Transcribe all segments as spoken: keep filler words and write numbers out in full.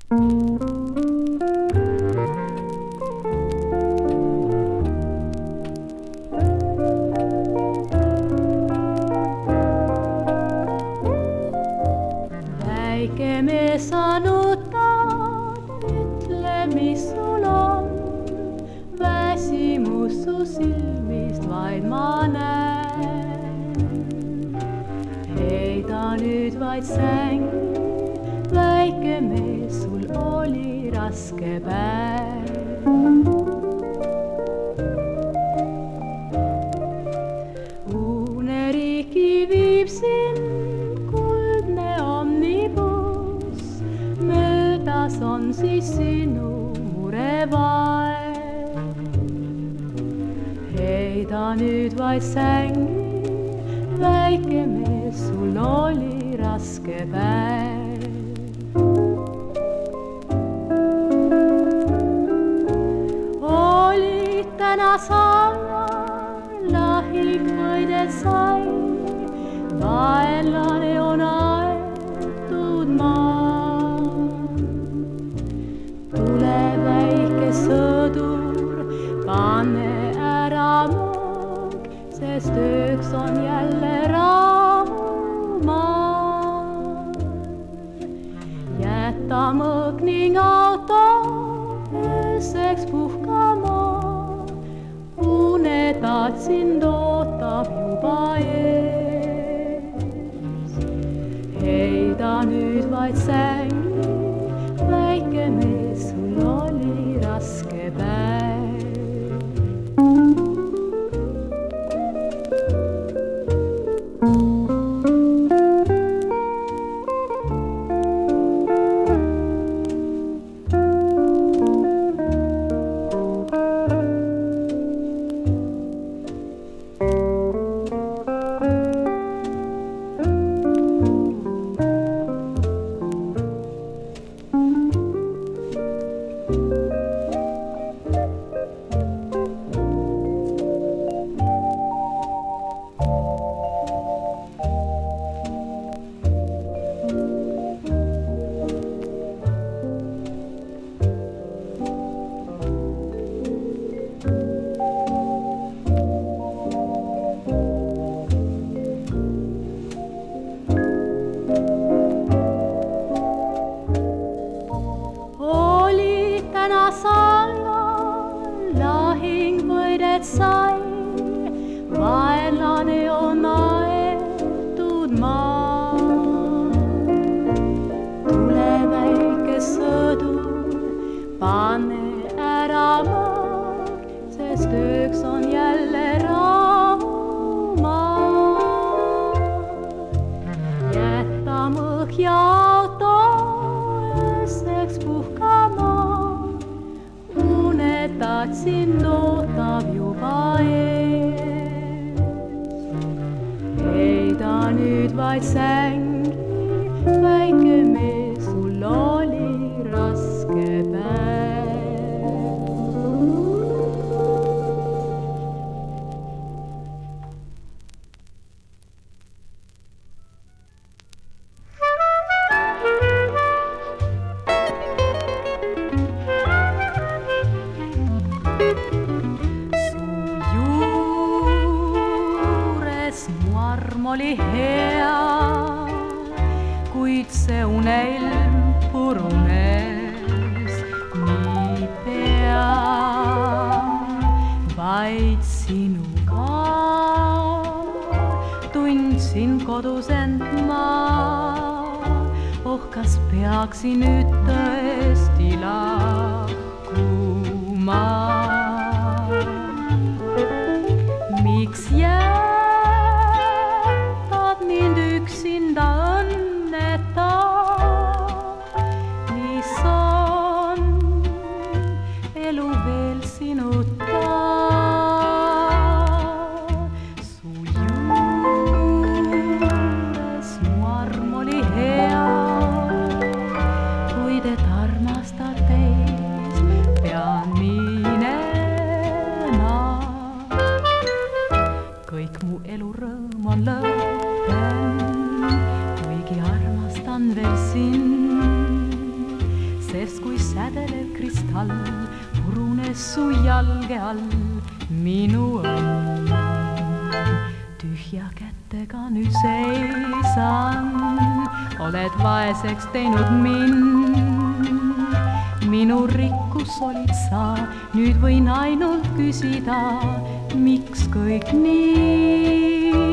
Väike mees sanutad, ütle, mis sul on. Väsimus su silmist vaid ma näen. Heida nüüd vaid sängi, väike mees, sul oli raske päev. Uneriiki viib sind kuldne omnibus, möödas on siis sinu murevaev. Heida nüüd vaid sängi, väike mees, sul oli raske päev. Olid täna samal, lahing võidet sai, vaenlane on aetud maal. Tule väike sõdur, pane ära mõõg, sest ööks on jälle rahumaal. Jäta mõõg ning auto ööseks puhkama, unetad sind ootab juba ees. Heida nüüd vaid sängi, väike mees, sul oli raske päev. Lahing võidet sai, vaenlane on aetud maal. Tule väike sõdur, pane ära mõõg, sest ööks on jälle rahumaal. Jäta mõõg ja auto ööseks puhkama, unetad sind ootab juba ees. Heida nüüd vaid sängi, väike mees, sul oli raske päev. Oli hea, kuid see unelm purunes niipea. Vaid sinuga tundsin kodus end ma, oh kas peaksin nüüd tõesti lahkuma. Miks jää üksinda õnneta, mis on elu veel sinuta. Su juures mu arm oli hea, kuid et armastad teis, pean minema. all minu õnn. Tühja kätega nüüd seisan, oled vaeseks teinud mind. Minu rikkus olid sa, nüüd võin ainult küsida, miks kõik nii?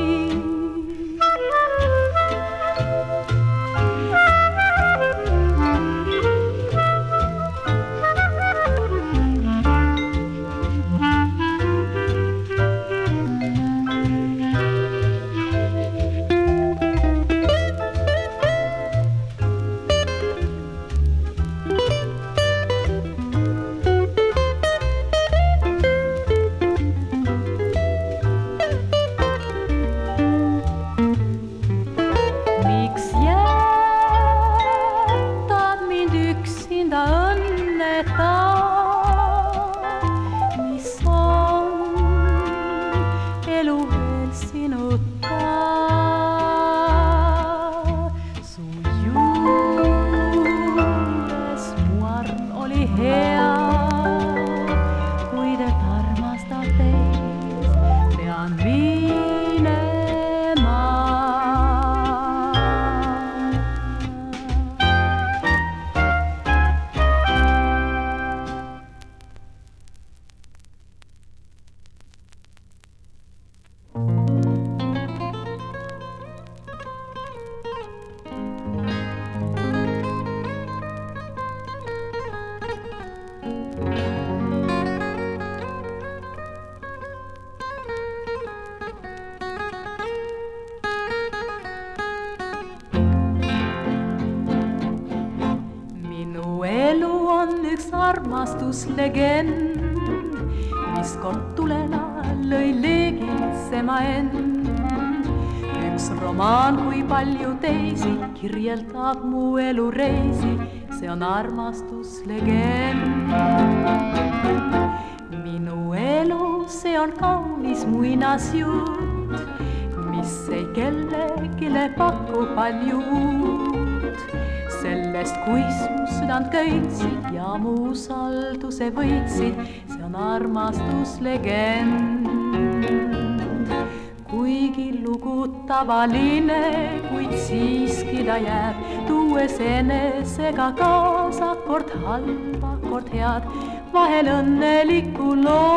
Armastuslegend, mis kord tulena lõi leegitsema end. Üks romaan kui palju teisi kirjeldab mu elureisi, see on armastuslegend. Minu elu, see on kaunis muinasjutt, mis ei kellegile paku palju uut. Sellest, kuis mu südant köitsid ja mu usalduse võitsid, see on armastuslegend. Kuigi lugu tavaline, kuid siiski ta jääb, tuues enesega kaasa kord halba, kord head, vahel õnnelikku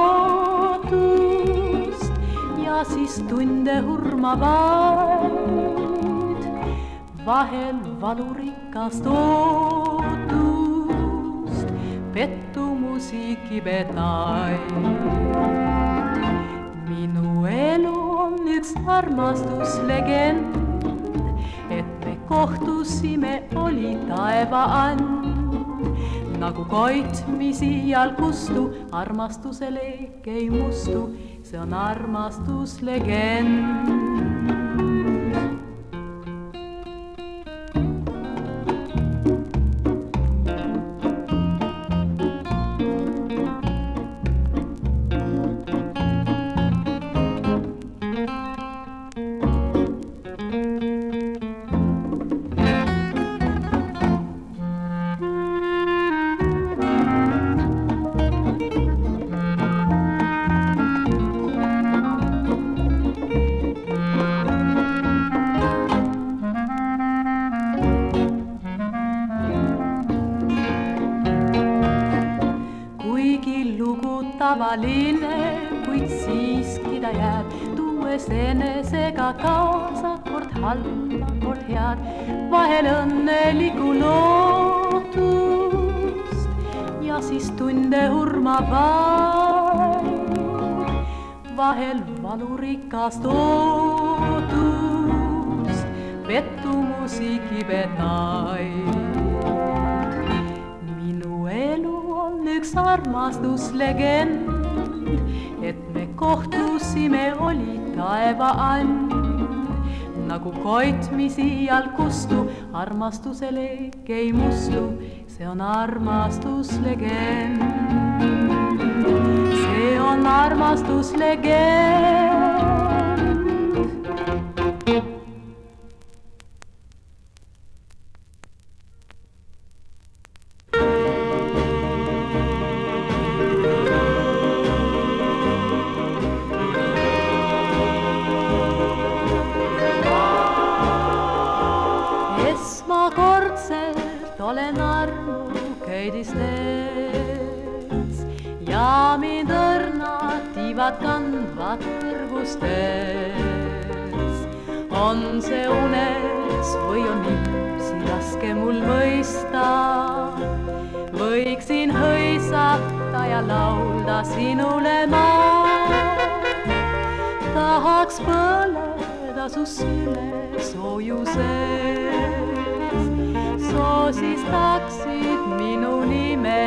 lootust ja siis tunde hurmavaid, vahel valurikast ootust, pettumusi kibetaid. Minu elu on üks armastuslegend, et me kohtusime, oli taevaand. Nagu koit, mis iial kustu, armastuse leek ei mustu, see on armastuslegend. Tavaline, kuid siiski ta jääb, tuues enesega kaasa kord halba, kord head, vahel õnnelikku lootust ja siis tunde hurmavaid, vahel valurikast ootust, pettumusi kibetaid. Minu elu on üks armastuslegend, et me kohtusime, oli taevaand. Nagu koit, mis iial kustu, armastuse leek ei mustu, see on armastuslegend. See on armastuslegend. tiivad kandvad kõrgustes. On see unes või on nipsi raske mul mõista. Võiksin hõisata ja laulda sinule ma. Tahaks põleda su süle soojuses. Soosistaksid minu nime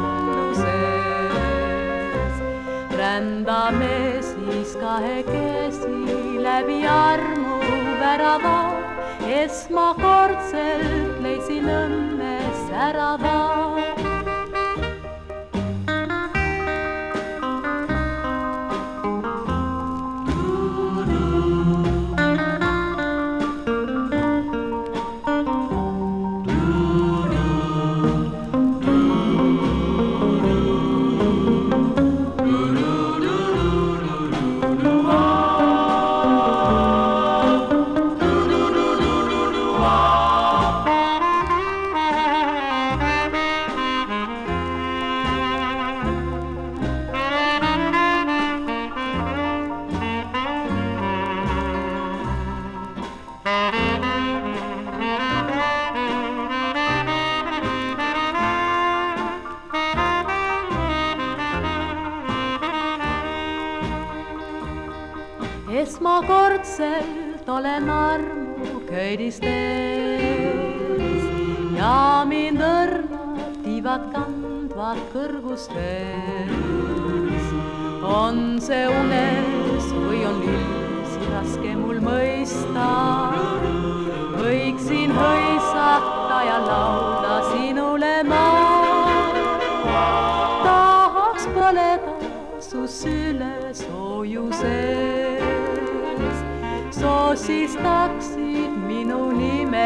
helluses. Rändame siis kahekesi läbi armu värava. Esmakordselt leidsin õnne särava. Esmakordselt olen armu köidistes ja mind õrnad tiivad kandvad kõrgustes. On see unes või on üldsi raske mul mõista. Võiksin hõisata ja laulda sinule ma. Tahaks põleda su süle soojuses. Soosistaksid minu nime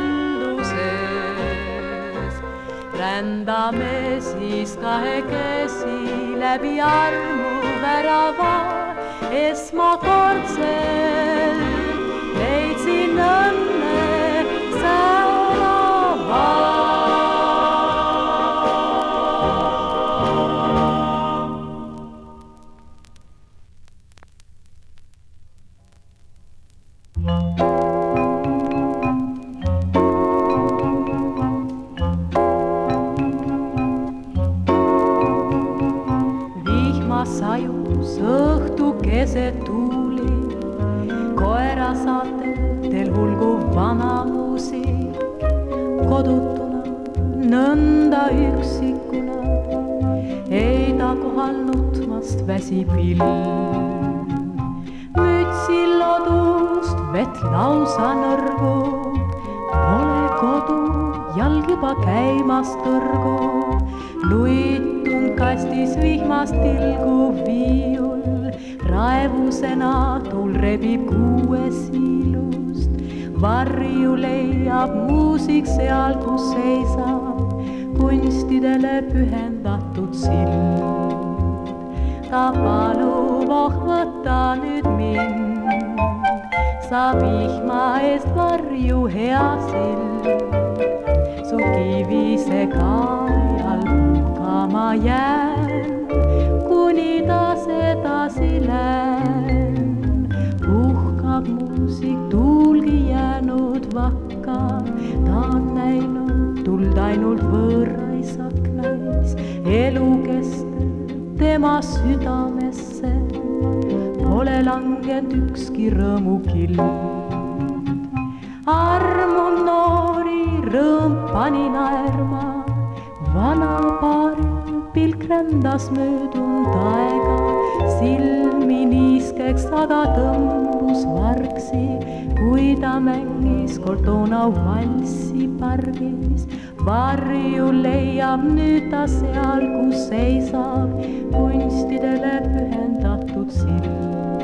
helluses. Rändame siis kahekesi läbi armu värava. Esmakordselt leidsin õnne särava. Sajus õhtu keset tuuli, koerasaatel hulguv vana muusik. Kodutuna, nõnda üksikuna, ei ta kohal nutmast väsib ilm. Mütsil lodust vett lausa nõrgub, pole kodu, jalg juba käimast tõrgub. Luitun kastis vihmast tilguv viiul, raevusena tuul rebib kuues ilust. Varju leiab muusik seal, kus seisab kunstidele pühendatud sild. Ta palub, oh võta nüüd mind, sa vihma eest varju hea sild. Su kivise kaljal puhkama jään, kuni taas edasi lähen. Puhkab muusik tuulgi jäänud vakka, ta on näinud tuld ainult võõrais aknais. Elu kestel tema südamesse pole langenud ükski rõõmukild. Armun noori rõõm pani naerma, vana paaril pilk rändas möödunud aega. Silmi niiskeks aga tõmbus vargsi, kui ta mängis Cortonau valssi pargis. Varju leiab nüüd ta seal, kus seisab kunstidele pühendatud sild.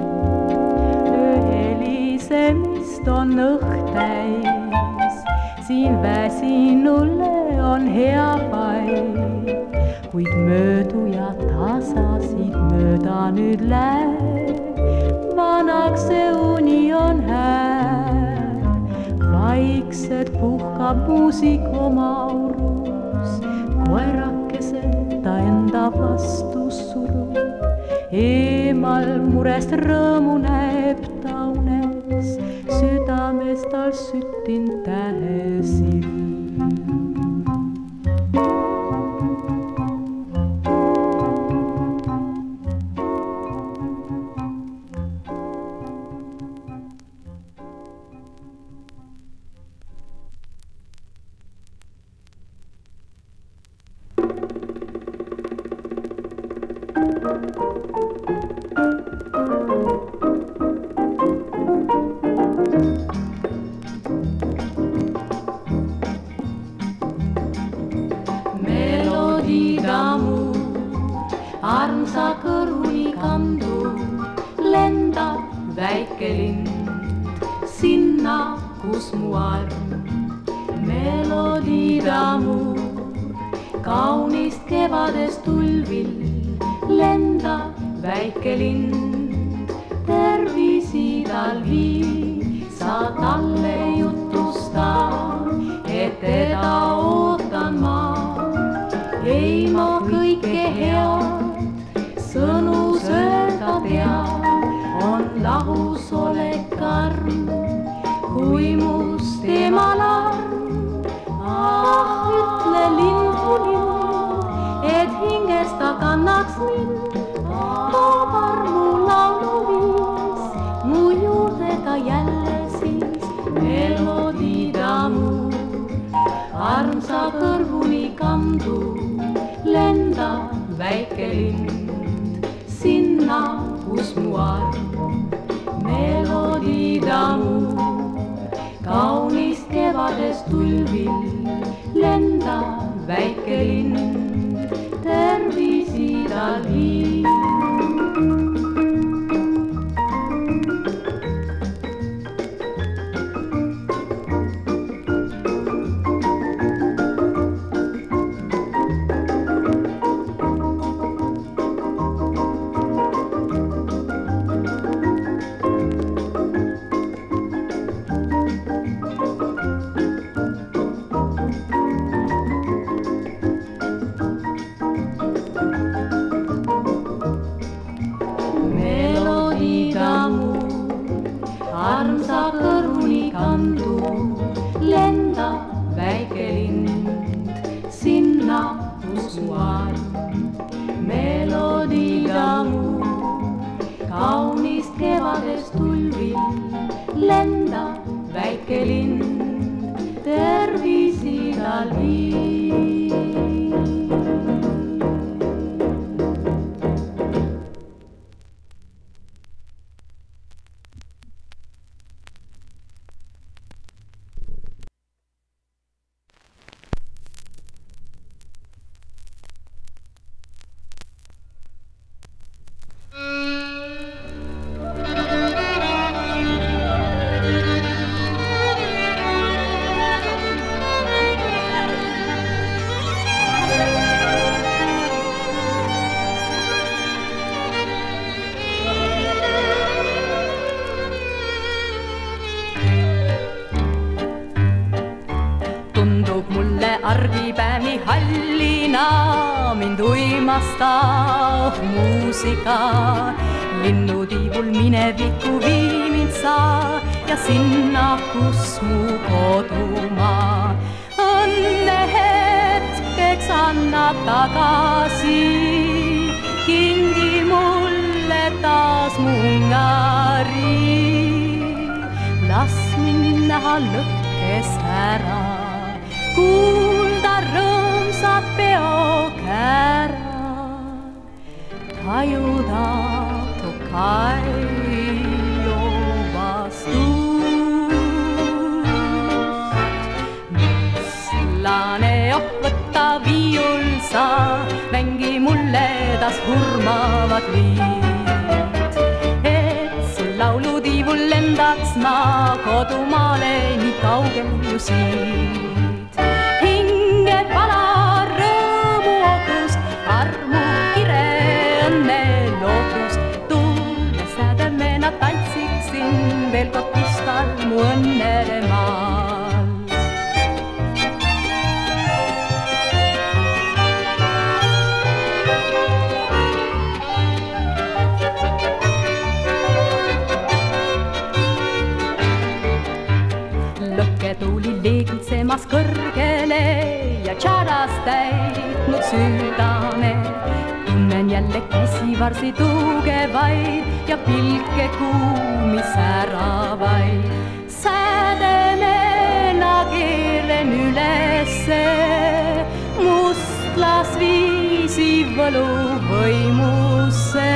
Ööhelisemist on õhk täis, siin väsinule on hea paik, kuid mööduja tasa siit mööda nüüd läheb. Vanaks see uni on hää, vaikselt puhkab muusik oma aurus, koerakese ta enda vastu surub. eemal murest rõõmu näeb ta unes, südames tal süttinud tähesilm. Melodii d'amour, armsa kõrvuni kandu, lendab väike lind sinna, kus mu arm. Melodii d'amour, kaunist kevadest tulvil lendab väike lind, tervisi tal vii, sa talle jutusta, et teda ootan ma. Ei ma kõike head, sõnu sööda tead, on lahus olek karm, kui must emal arm. Ah, ütle lindu lind, et hinges ta kannaks mind, toob armu lauluviis, mu juurde ta jälle siis. Melodii d'amour, armsa kõrvuni kandu, lendab väike lind sinna, kus mu arm. Melodii d'amour, kaunist kevadest tulvil lendab väike lind, tervisi tal vii. Armsa kõrvuni kandu, lendab väike lind sinna, kus mu arm. Melodii d'amour, kaunist kevadest tulvil lendab väike lind, tervisi tal vii. Tundub mulle argipäev nii hallina, mind uimastab muusika. Linnutiivul minevikku vii mind sa ja sinna, kus mu kodumaa. Õnne hetkeks annab tagasi, kingi mulle taas mu ngari. Las mind näha lõkkes ära, kuulda rõõmsat peokäära, tajuda Tokaio vastust. Mustlane, oh võta viiul sa, mängi mulle taas hurmavat liid, et sul laulutiivul lendaks ma kodumaale nii kaugel ju siit. Tantsiksin veel kord pistal mu õnnele maal. ilmas kõrgele ja tšadas täitnud südame. Tunnen jälle käsivarsi tugevaid ja pilke kuumi säravaid. Säädemena keeren ülesse mustlasviisi võluvõimusse.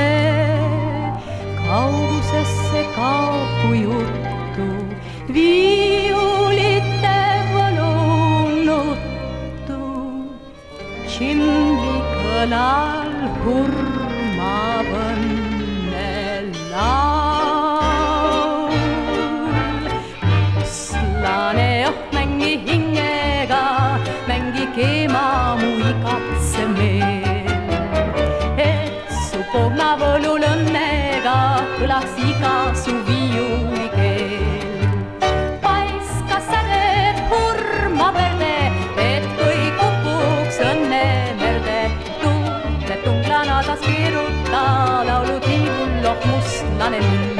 Kaugusesse kaob juttu viiulite võlunuttu. Tšimli kõlal hurmav õnnelaul. Mustlane oh mängi hingega, mängi keema mu igatse meel. Et su pogna võlul õnnega kõlaks iga su viiulikeel. Paiska säded hurma verde, et kui kukuks õnne merde. Tunne tunglana tas keeruta laulu tiivul oh mustlane lund.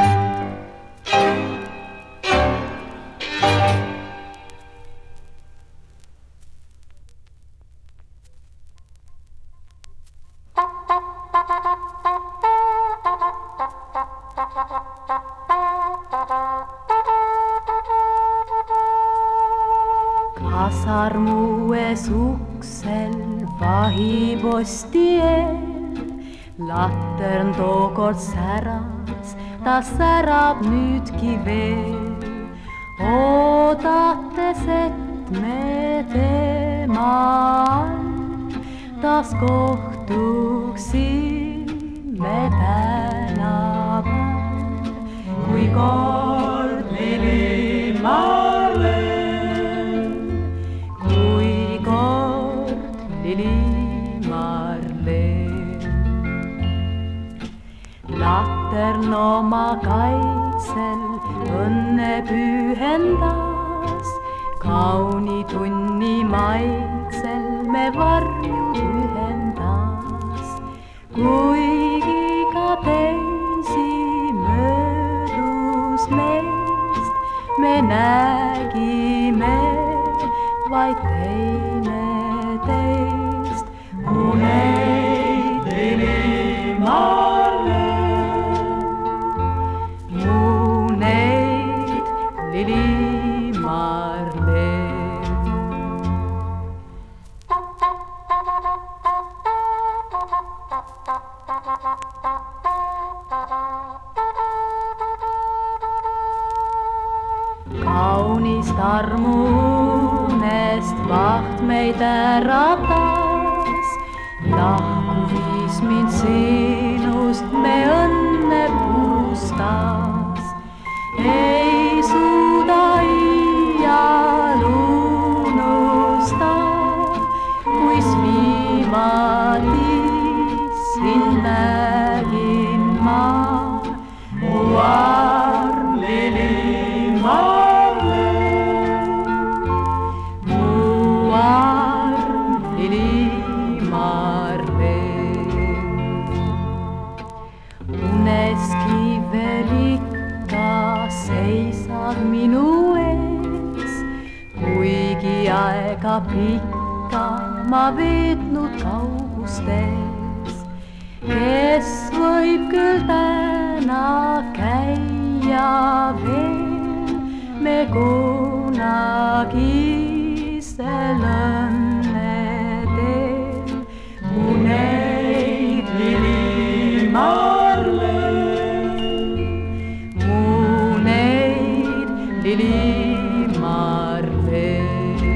Kasarmues uksel vahiposti eel, latern tookord säras, ta särab nüüdki veel. Oodates, et me tema all taas kohtuksime tänaval, kui kord Lili-Marleen. Latern oma kaitsel õnne pühendas, kauni tunni maitsel me varjud ühendas. Kuigi ka teisi möödus meist, me nägime vaid teineteist. Uneid Lili-Marleen, uneid Lili-Marleen. Kaunist armunest vaht meid äratas, lahku viis mind sinust me õnne purustas. Ei suuda iial unustada, kuis viimati sind nägin ma. Mu arm Lili-Marleen, mu arm Lili-Marleen. Uneski veel ikka seisad minu ees, kuigi aega pikka ma veetnud kaugustes. Kes võib küll täna käia veel me kunagisel õnneteel. Uneid Lili-Marleen, uneid Lili-Marleen.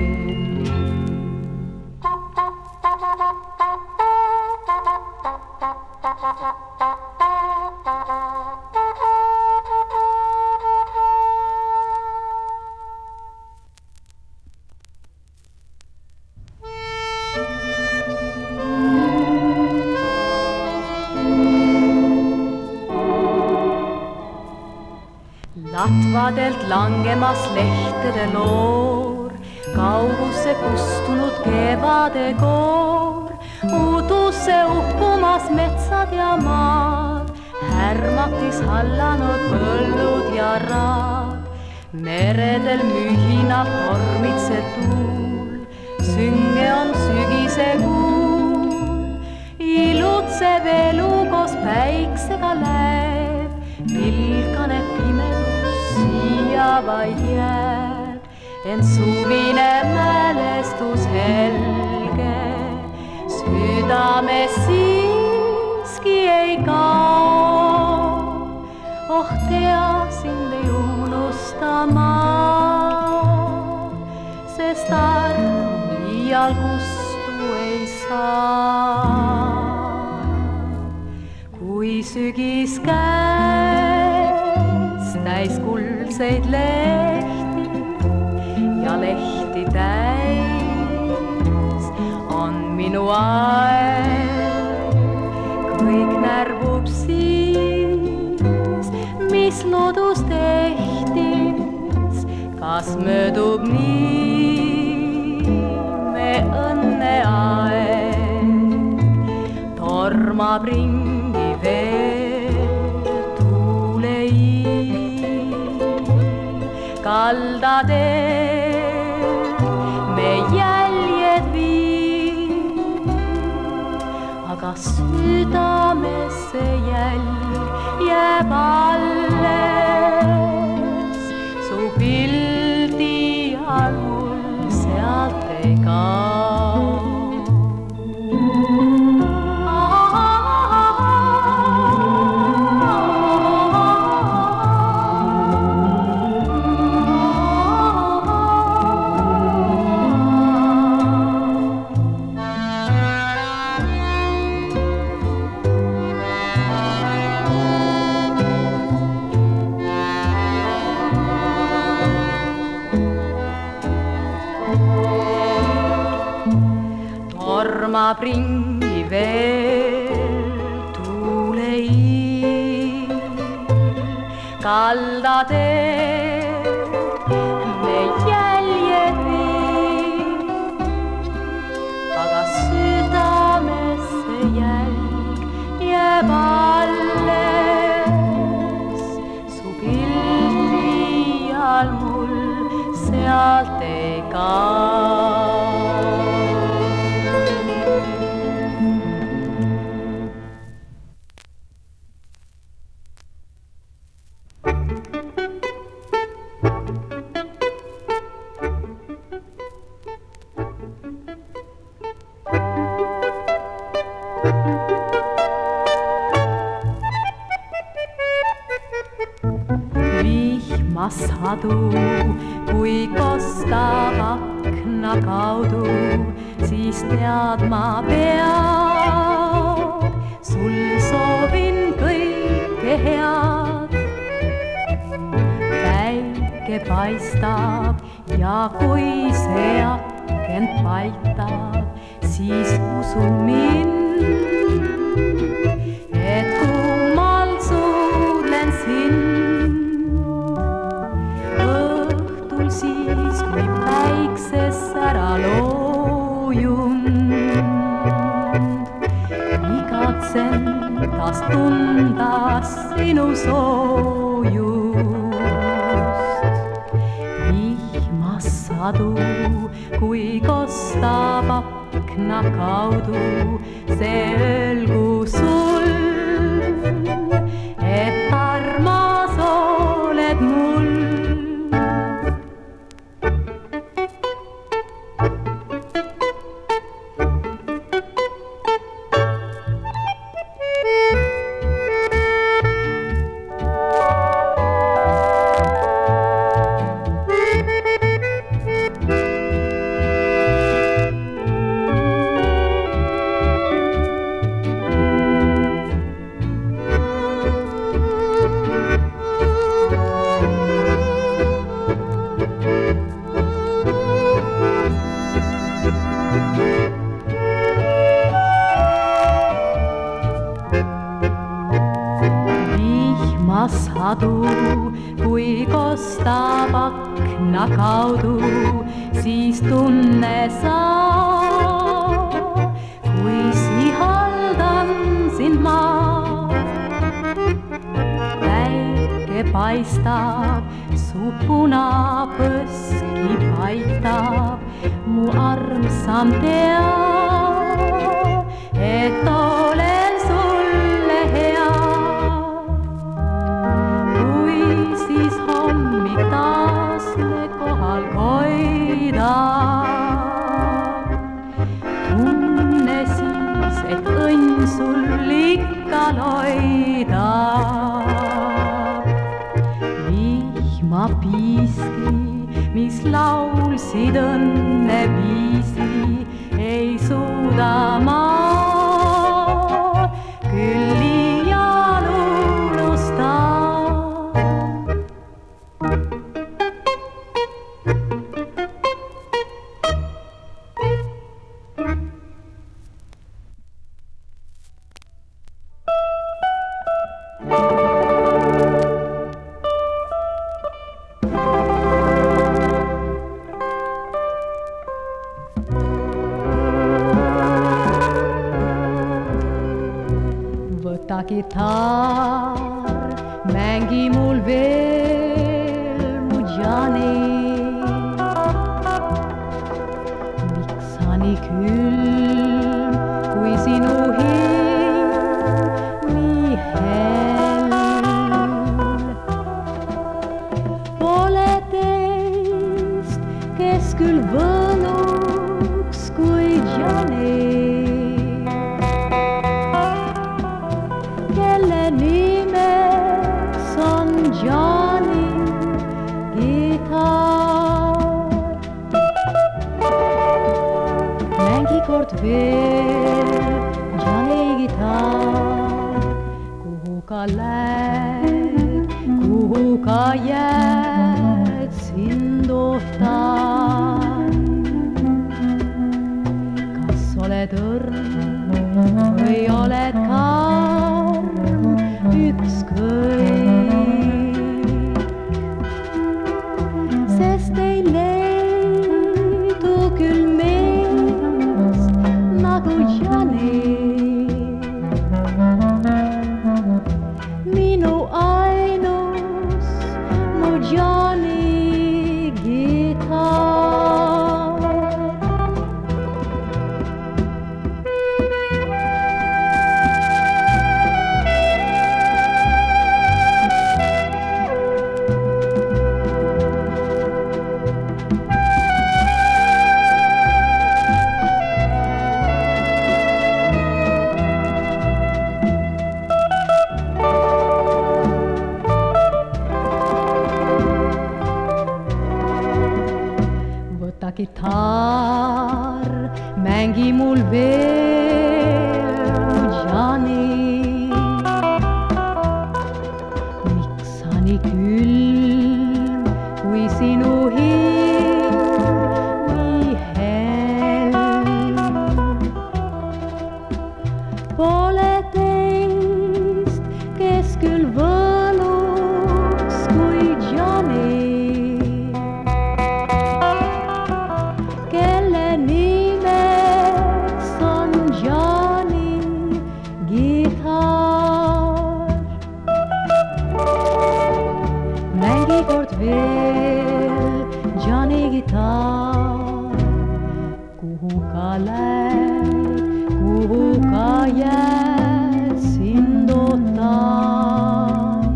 Latvadelt langemas lehtede loor, kaugusse kustunud kevade koor, udusse uppumas metsad ja maad, härmatis hallanud põllud ja raad. meredel mühinab tormitsev tuul, sünge on sügisekuul. Ilutsev elu koos päiksega läheb, vilkane pimedus siia vaid jääb. Ent suvine mälestus helge südames siiski ei kao. Oh, tea sind ei unustama, sest arm iial kustu ei saa. Kui sügis käes täis kuldseid lehti ja lehti täis on minu aeg, kõik närvub siis, mis loodus tehtis, kas möödub nii me õnneaeg. Tormab ringi veel tuuleiil, kaldadel me jäljed viib, aga südamesse jälg jääb alles. Su pildi all mul sealt ei kao. Tormab ringi veel tuuleiil, kaldadel me jäljed viib, aga südamesse jälg jääb alles. Su pildi all mul sealt ei kao. Sadu, kui kostab akna kaudu, siis tead ma peab, sul soovin kõike head. Päike paistab ja kui see akent paitab, siis usu mind, et kummal suudlen sind. Siis kui päikses ära loojun, igatsen taas tunda sinu soojust. Vihmasadu, kui kostab akna kaudu, see öelgu sul, et armas oled mul. Sadu, kui kostab akna kaudu, siis tunne sa, kui sihaldan sind ma. Päike paistab su punapõski paitab, mu armsam tea, et olen sulle hea. kui siis hommik taas me kohal koidab, tunne siis, et õnn sul ikka loidab. vihma piiski, mis laulsid õnne viisi, ei suuda ma küll iial unustada. Võta kitarr, mängi mul veel mu Gianni. Miks sa nii külm, kui sinu hing nii hell? Pole teist, kes küll võluks kui Gianni, kelle nimeks on Gianni kitarr. Mängi kord veel Gianni kitarr, kuhu ka lähed, kuhu ka jääd, sind ootan. kas oled õrn või oled karm, ükskõik, sest ei leidu küll meest nagu Gianni. minu ainus, mu Gianni kitarr. Võta kitarr, mängi mul veel mu Gianni. miks sa nii külm, kui sinu hing nii hell? Pole teist, kes küll võluks kui Gianni, kelle nimeks on Gianni kitarr. mängi kord veel Gianni kitarr, kuhu ka lähed, kuhu ka jääd, sind ootan.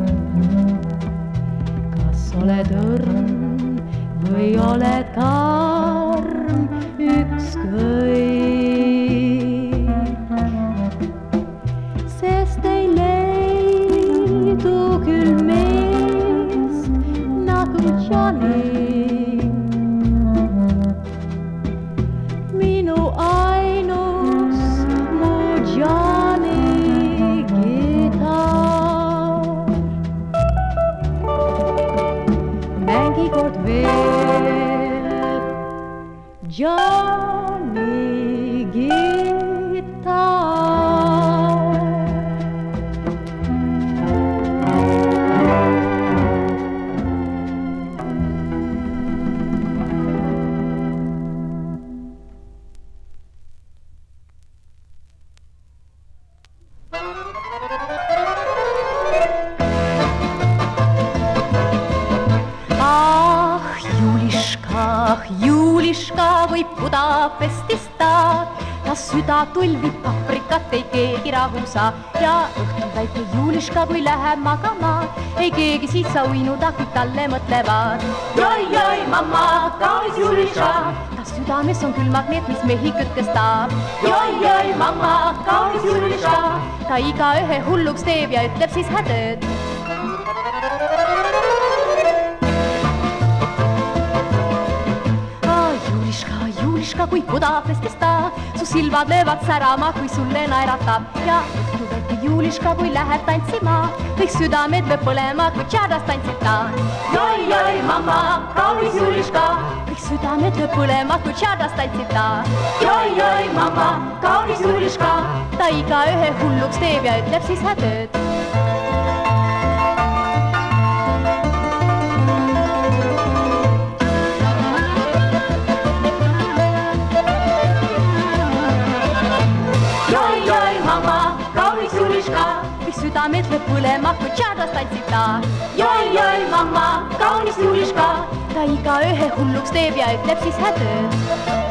kas oled õrn või oled karm, ükskõik, sest ei leidu küll meest nagu Gianni. minu ainus, mu Gianni kitarr. mängi kord veel Gianni kitarr. Juliška võib Budapestista. Ta süda tulvib paprikat, ei keegi rahu saa. Ja õhtul väike Juliška, kui läheb magama, ei keegi siit saa uinuda, kui talle mõtlevad. Joi-joi, mamma, kaunis Juliška. Ta südames on küll magneet, mis mehi kõtkestab. Joi-joi, mamma, kaunis Juliška. Ta igaühe hulluks teeb ja ütleb siis hädööd. Juliška, kui Budapestista, su silmad löövad särama, kui sulle naeratab. Ja õhtul väike Juliška, kui läheb tantsima, kõik südamed lööb põlema, kui tšadas tantsib ta. Joi-joi, mamma, kaunis Juliška. Kõik südamed lööb põlema, kui tšadas tantsib ta. Joi-joi, mamma, kaunis Juliška. Ta igaühe hulluks teeb ja ütleb siis hädööd. Südamed lööb põlema, kui tšadas tantsib ta. Joi-joi, mamma, kaunis Juliška. Ta igaühe hulluks teeb ja ütleb siis hädööd.